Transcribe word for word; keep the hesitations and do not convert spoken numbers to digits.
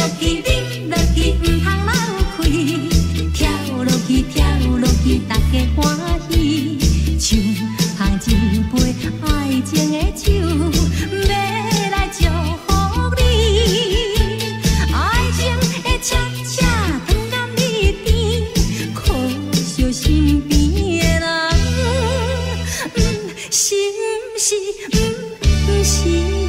去，你落去，唔通流开，跳落去，跳落去，大家欢喜，唱捧一杯爱情的酒，要来祝福你，爱情会恰恰躺到你边，可惜身边的人，嗯，是不是？嗯，不是。